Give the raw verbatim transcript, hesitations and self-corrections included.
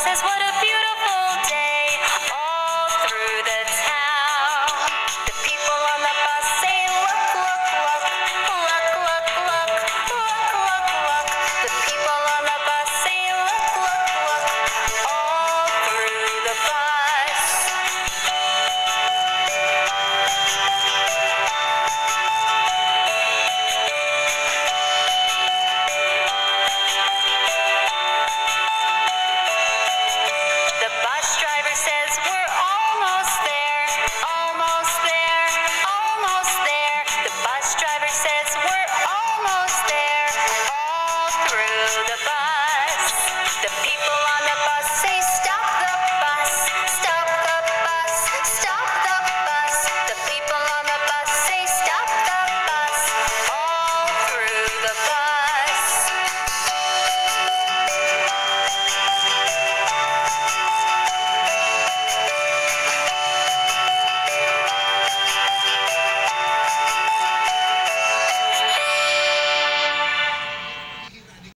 says, what a beautiful day, all through the town. The people on the bus say, look, look, look, look, look, look, look, look, look. The people on the bus say, look, look, look, all through the bus. The bus driver says, we're almost there, almost there, almost there. The bus driver says, we're almost there, all through the bus.